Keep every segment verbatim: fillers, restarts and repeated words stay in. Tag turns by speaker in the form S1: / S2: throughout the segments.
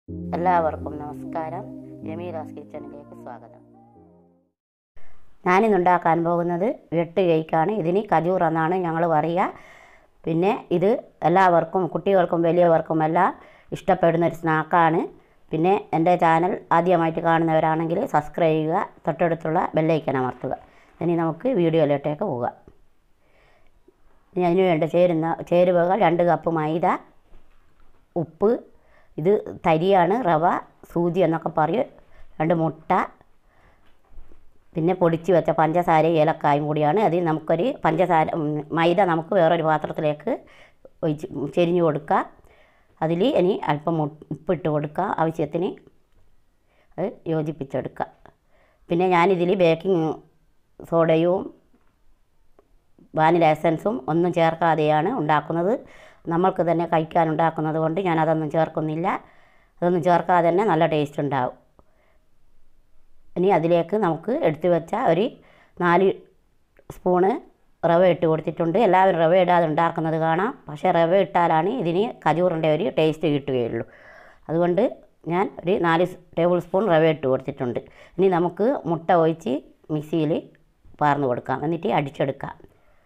S1: എല്ലാവർക്കും നമസ്കാരം. ജമീലാസ് കിച്ചണിലേക്ക് സ്വാഗതം. ഞാനിന്നുണ്ടാക്കാൻ പോകുന്നത് വെട്ട് കേക്കാണ്. ഇതിന് കജൂർ എന്നാണ് ഞങ്ങൾ പറയുക. പിന്നെ ഇത് എല്ലാവർക്കും, കുട്ടികൾക്കും വലിയവർക്കും എല്ലാം ഇഷ്ടപ്പെടുന്ന ഒരു സ്നാക്കാണ്. പിന്നെ എൻ്റെ ചാനൽ ആദ്യമായിട്ട് കാണുന്നവരാണെങ്കിൽ സബ്സ്ക്രൈബ് ചെയ്യുക, തൊട്ടടുത്തുള്ള ബെല്ലൈക്കൺ അമർത്തുക. ഇനി നമുക്ക് വീഡിയോയിലോട്ടേക്ക് പോകാം. ഇനി അതിന് വേണ്ട ചേരുന്ന ചേരുവകൾ: രണ്ട് കപ്പ് മൈദ, ഉപ്പ്, ഇത് തരിയാണ്, റവ, സൂചി എന്നൊക്കെ പറയും, രണ്ട് മുട്ട, പിന്നെ പൊടിച്ച് വെച്ച പഞ്ചസാരയും ഏലക്കായും കൂടിയാണ്. അതിൽ നമുക്കൊരു പഞ്ചസാര മൈദ നമുക്ക് വേറൊരു പാത്രത്തിലേക്ക് ഒഴിച്ച് ചെരിഞ്ഞ് കൊടുക്കുക. അതിൽ ഇനി അല്പം ഉപ്പിട്ട് കൊടുക്കുക, ആവശ്യത്തിന് അത് യോജിപ്പിച്ചെടുക്കുക. പിന്നെ ഞാനിതിൽ ബേക്കിംഗ് സോഡയും വാനില എസൻസും ഒന്നും ചേർക്കാതെയാണ് ഉണ്ടാക്കുന്നത്. നമ്മൾക്ക് തന്നെ കഴിക്കാൻ ഉണ്ടാക്കുന്നത് കൊണ്ട് ഞാൻ അതൊന്നും ചേർക്കുന്നില്ല. അതൊന്നും ചേർക്കാതെ തന്നെ നല്ല ടേസ്റ്റ് ഉണ്ടാവും. ഇനി അതിലേക്ക് നമുക്ക് എടുത്തു വെച്ച ഒരു നാല് സ്പൂണ് റവ ഇട്ട് കൊടുത്തിട്ടുണ്ട്. എല്ലാവരും റവ ഇടാതെ ഉണ്ടാക്കുന്നത് കാണാം, പക്ഷേ റവ ഇട്ടാലാണ് ഇതിന് കജൂറിൻ്റെ ഒരു ടേസ്റ്റ് കിട്ടുകയുള്ളൂ. അതുകൊണ്ട് ഞാൻ ഒരു നാല് ടേബിൾ സ്പൂൺ റവ ഇട്ട് കൊടുത്തിട്ടുണ്ട്. ഇനി നമുക്ക് മുട്ട ഒഴിച്ച് മിക്സിയിൽ പാർന്ന് കൊടുക്കാം, എന്നിട്ട് അടിച്ചെടുക്കാം.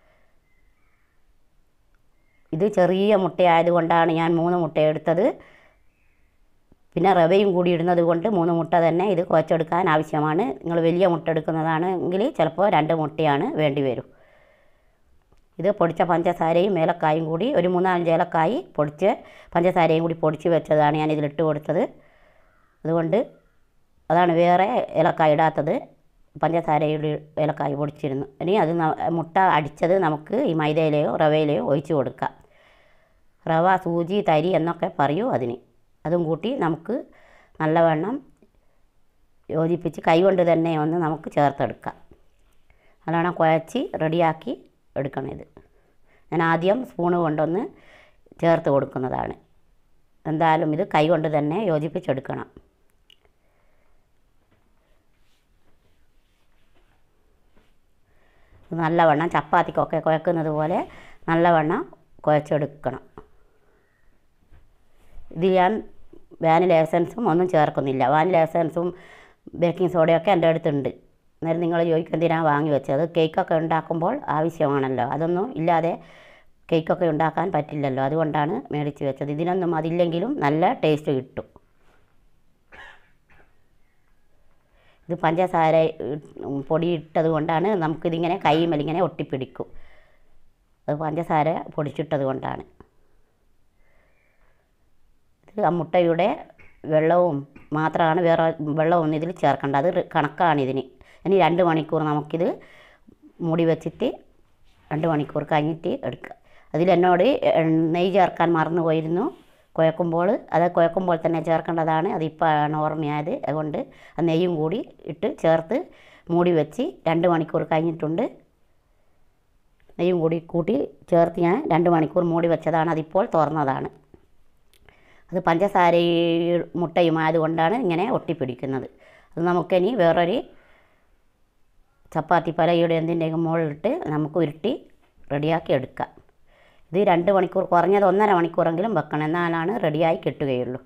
S1: ഇത് ചെറിയ മുട്ടയായതുകൊണ്ടാണ് ഞാൻ മൂന്ന് മുട്ട എടുത്തത്. പിന്നെ റവയും കൂടി ഇടുന്നത് കൊണ്ട് മൂന്ന് മുട്ട തന്നെ ഇത് കുഴച്ചെടുക്കാൻ ആവശ്യമാണ്. നിങ്ങൾ വലിയ മുട്ട എടുക്കുന്നതാണെങ്കിൽ ചിലപ്പോൾ രണ്ട് മുട്ടയാണ് വേണ്ടി വരും. ഇത് പൊടിച്ച പഞ്ചസാരയും ഏലക്കായും കൂടി, ഒരു മൂന്നാലഞ്ച് ഏലക്കായി പൊടിച്ച് പഞ്ചസാരയും കൂടി പൊടിച്ച് വെച്ചതാണ് ഞാൻ ഇതിലിട്ട് കൊടുത്തത്. അതുകൊണ്ട് അതാണ് വേറെ ഏലക്കായ ഇടാത്തത്. പഞ്ചസാരയുടെ ഏലക്കായ പൊടിച്ചിരുന്നു. ഇനി അത് മുട്ട അടിച്ചത് നമുക്ക് ഈ മൈദയിലെയോ റവയിലെയോ ഒഴിച്ച് കൊടുക്കാം. റവ, സൂചി, തരി എന്നൊക്കെ പറയൂ അതിന്. അതും കൂട്ടി നമുക്ക് നല്ലവണ്ണം യോജിപ്പിച്ച് കൈകൊണ്ട് തന്നെ ഒന്ന് നമുക്ക് ചേർത്തെടുക്കാം. നല്ലവണ്ണം കുഴച്ച് റെഡിയാക്കി എടുക്കണം. ഇത് ഞാൻ ആദ്യം സ്പൂണ് കൊണ്ടൊന്ന് ചേർത്ത് കൊടുക്കുന്നതാണ്. എന്തായാലും ഇത് കൈകൊണ്ട് തന്നെ യോജിപ്പിച്ചെടുക്കണം. നല്ലവണ്ണം ചപ്പാത്തിക്കൊക്കെ കുഴക്കുന്നത് പോലെ നല്ലവണ്ണം കുഴച്ചെടുക്കണം. ഇത് ഞാൻ വാനില എസൻസും ഒന്നും ചേർക്കുന്നില്ല. വാനില എസൻസും ബേക്കിംഗ് സോഡയൊക്കെ എൻ്റെ അടുത്തുണ്ട്. അന്നേരം നിങ്ങൾ ചോദിക്കും എന്തിനാണ് വാങ്ങി വെച്ചത്? കേക്കൊക്കെ ഉണ്ടാക്കുമ്പോൾ ആവശ്യമാണല്ലോ. അതൊന്നും ഇല്ലാതെ കേക്കൊക്കെ ഉണ്ടാക്കാൻ പറ്റില്ലല്ലോ, അതുകൊണ്ടാണ് മേടിച്ച് വെച്ചത്. ഇതിനൊന്നും അതില്ലെങ്കിലും നല്ല ടേസ്റ്റ് കിട്ടും. ഇത് പഞ്ചസാര പൊടി ഇട്ടത് കൊണ്ടാണ് നമുക്കിതിങ്ങനെ കൈമേലിങ്ങനെ ഒട്ടിപ്പിടിക്കും. അത് പഞ്ചസാര പൊടിച്ചിട്ടത് കൊണ്ടാണ്. ഇത് ആ മുട്ടയുടെ വെള്ളവും മാത്രമാണ്, വേറെ വെള്ളമൊന്നും ഇതിൽ ചേർക്കേണ്ട. അത് കണക്കാണ് ഇതിന്. ഇനി രണ്ട് മണിക്കൂർ നമുക്കിത് മൂടി വെച്ചിട്ട് രണ്ട് മണിക്കൂർ കഴിഞ്ഞിട്ട് എടുക്കുക. അതിലെന്നോട് നെയ്യ് ചേർക്കാൻ മറന്നു പോയിരുന്നു കുഴക്കുമ്പോൾ. അത് കുഴക്കുമ്പോൾ തന്നെ ചേർക്കേണ്ടതാണ്. അതിപ്പോഴാണ് ഓർമ്മയായത്. അതുകൊണ്ട് ആ നെയ്യും കൂടി ഇട്ട് ചേർത്ത് മൂടി വെച്ച് രണ്ട് മണിക്കൂർ കഴിഞ്ഞിട്ടുണ്ട്. നെയ്യും കൂടി കൂട്ടി ചേർത്ത് ഞാൻ രണ്ട് മണിക്കൂർ മൂടി വെച്ചതാണ്. അതിപ്പോൾ തുറന്നതാണ്. അത് പഞ്ചസാര മുട്ടയും ആയതുകൊണ്ടാണ് ഇങ്ങനെ ഒട്ടിപ്പിടിക്കുന്നത്. അത് നമുക്കിനി വേറൊരു ചപ്പാത്തി പലയുടെ എന്തിൻ്റെയും മുകളിലിട്ട് നമുക്ക് ഉരുട്ടി റെഡിയാക്കി എടുക്കാം. ഇത് രണ്ട് മണിക്കൂർ, കുറഞ്ഞത് ഒന്നര മണിക്കൂറെങ്കിലും വെക്കണം, എന്നാലാണ് റെഡിയായി കിട്ടുകയുള്ളൂ.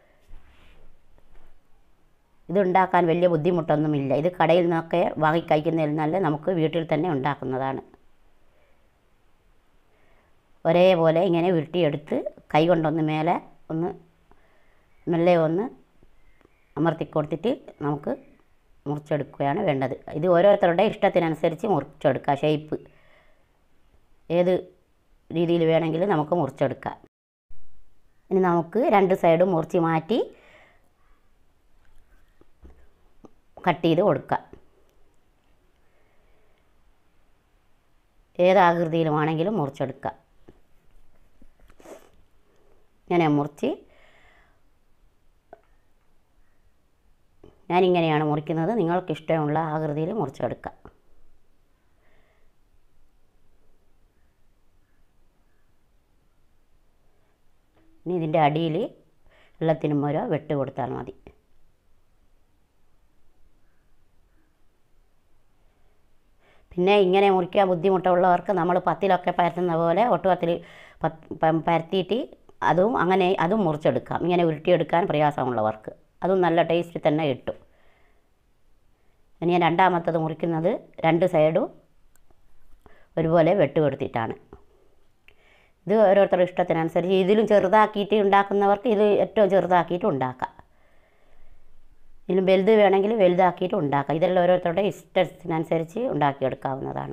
S1: ഇതുണ്ടാക്കാൻ വലിയ ബുദ്ധിമുട്ടൊന്നുമില്ല. ഇത് കടയിൽ നിന്നൊക്കെ വാങ്ങി കഴിക്കുന്നതിൽ നല്ല നമുക്ക് വീട്ടിൽ തന്നെ ഉണ്ടാക്കുന്നതാണ്. ഒരേപോലെ ഇങ്ങനെ ഉരുട്ടിയെടുത്ത് കൈ കൊണ്ടൊന്ന് മേലെ ഒന്ന് മെല്ലെ ഒന്ന് അമർത്തി കൊടുത്തിട്ട് നമുക്ക് മുറിച്ചെടുക്കുകയാണ് വേണ്ടത്. ഇത് ഓരോരുത്തരുടെ ഇഷ്ടത്തിനനുസരിച്ച് മുറിച്ചെടുക്കുക. ഷേപ്പ് ഏത് രീതിയിൽ വേണമെങ്കിലും നമുക്ക് മുറിച്ചെടുക്കാം. ഇനി നമുക്ക് രണ്ട് സൈഡും മുറിച്ച് മാറ്റി കട്ട് ചെയ്ത് കൊടുക്കാം. ഏത് ആകൃതിയിലുമാണെങ്കിലും മുറിച്ചെടുക്കാം. ഇങ്ങനെ മുറിച്ച് ഞാനിങ്ങനെയാണ് മുറിക്കുന്നത്. നിങ്ങൾക്ക് ഇഷ്ടമുള്ള ആകൃതിയിൽ മുറിച്ചെടുക്കാം. ഇനി ഇതിൻ്റെ അടിയിൽ എല്ലാത്തിനും ഓരോ വെട്ട് കൊടുത്താൽ മതി. പിന്നെ ഇങ്ങനെ മുറിക്കാൻ ബുദ്ധിമുട്ടുള്ളവർക്ക് നമ്മൾ പത്തിലൊക്കെ പരത്തുന്ന പോലെ ഒട്ടുപത്തിൽ പരത്തിയിട്ട് അതും അങ്ങനെ അതും മുറിച്ചെടുക്കാം. ഇങ്ങനെ ഉരുട്ടിയെടുക്കാൻ പ്രയാസമുള്ളവർക്ക് അതും നല്ല ടേസ്റ്റ് തന്നെ കിട്ടും. ഇനി ഞാൻ രണ്ടാമത്തത് മുറിക്കുന്നത് രണ്ട് സൈഡും ഒരുപോലെ വെട്ടുകൊടുത്തിട്ടാണ്. ഇത് ഓരോരുത്തരുടെ ഇഷ്ടത്തിനനുസരിച്ച് ഇതിലും ചെറുതാക്കിയിട്ട് ഉണ്ടാക്കുന്നവർക്ക് ഇത് ഏറ്റവും ചെറുതാക്കിയിട്ട് ഉണ്ടാക്കാം. ഇതിലും വലുത് വേണമെങ്കിൽ വലുതാക്കിയിട്ട് ഉണ്ടാക്കാം. ഇതെല്ലാം ഓരോരുത്തരുടെ ഇഷ്ടത്തിനനുസരിച്ച് ഉണ്ടാക്കിയെടുക്കാവുന്നതാണ്.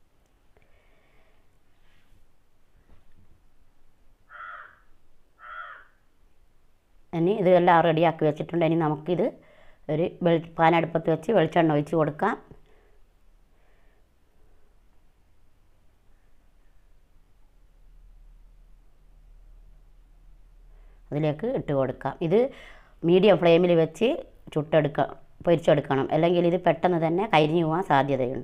S1: ഇനി ഇതെല്ലാം റെഡിയാക്കി വെച്ചിട്ടുണ്ട്. ഇനി നമുക്കിത് ഒരു വെളി പാനടുപ്പത്ത് വെച്ച് വെളിച്ചെണ്ണ ഒഴിച്ച് കൊടുക്കാം. അതിലേക്ക് ഇട്ട് കൊടുക്കാം. ഇത് മീഡിയം ഫ്ലെയിമിൽ വെച്ച് ചുട്ടെടുക്ക പൊരിച്ചെടുക്കണം, അല്ലെങ്കിൽ ഇത് പെട്ടെന്ന് തന്നെ കരിഞ്ഞു പോകാൻ സാധ്യതയുണ്ട്.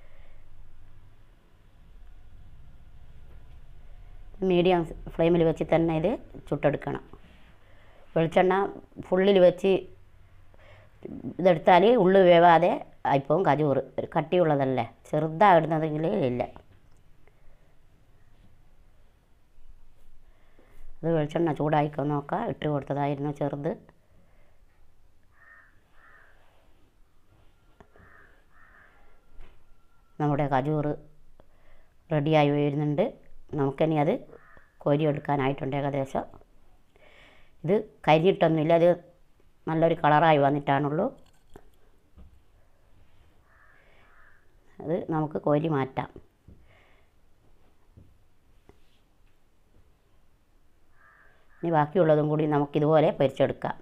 S1: മീഡിയം ഫ്ലെയിമിൽ വെച്ച് തന്നെ ഇത് ചുട്ടെടുക്കണം. വെളിച്ചെണ്ണ ഫുള്ളിൽ വെച്ച് ഇതെടുത്താൽ ഉള്ളു വേവാതെ ആയിപ്പോവും കജൂർ. ഒരു കട്ടിയുള്ളതല്ലേ, ചെറുതായിടുന്നതെങ്കിൽ ഇല്ല. അത് വെളിച്ചെണ്ണ ചൂടായിക്കോ നോക്കാം. ഇട്ട് കൊടുത്തതായിരുന്നു ചെറുത്. നമ്മുടെ കജൂർ റെഡിയായി വരുന്നുണ്ട്. നമുക്കിനി അത് കോരിയെടുക്കാനായിട്ടുണ്ട് ഏകദേശം. ഇത് കരിഞ്ഞിട്ടൊന്നുമില്ല, അത് നല്ലൊരു കളറായി വന്നിട്ടാണുള്ളൂ. അത് നമുക്ക് കോരി മാറ്റാം. ഇനി ബാക്കിയുള്ളതും കൂടി നമുക്കിതുപോലെ പൊരിച്ചെടുക്കാം.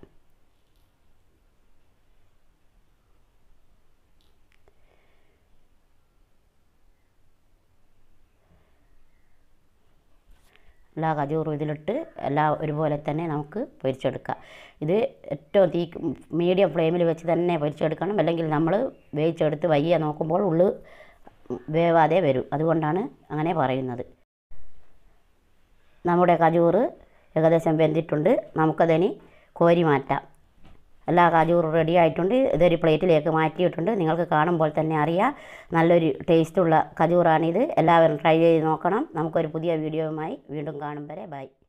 S1: എല്ലാ കജൂറും ഇതിലിട്ട് എല്ലാം ഒരുപോലെ തന്നെ നമുക്ക് പൊരിച്ചെടുക്കാം. ഇത് ഏറ്റവും തീ മീഡിയം ഫ്ലെയിമിൽ വെച്ച് തന്നെ പൊരിച്ചെടുക്കണം, അല്ലെങ്കിൽ നമ്മൾ വേവിച്ചെടുത്ത് വയ്യ നോക്കുമ്പോൾ ഉള്ളു വേവാതെ വരും. അതുകൊണ്ടാണ് അങ്ങനെ പറയുന്നത്. നമ്മുടെ കജൂർ ഏകദേശം വെന്തിട്ടുണ്ട്. നമുക്കതിനി കോരി മാറ്റാം. എല്ലാ കജൂറും റെഡി ആയിട്ടുണ്ട്. ഇതൊരു പ്ലേറ്റിലേക്ക് മാറ്റിയിട്ടുണ്ട്. നിങ്ങൾക്ക് കാണുമ്പോൾ തന്നെ അറിയാം നല്ലൊരു ടേസ്റ്റുള്ള കജൂറാണിത്. എല്ലാവരും ട്രൈ ചെയ്ത് നോക്കണം. നമുക്കൊരു പുതിയ വീഡിയോയുമായി വീണ്ടും കാണും വരെ ബൈ.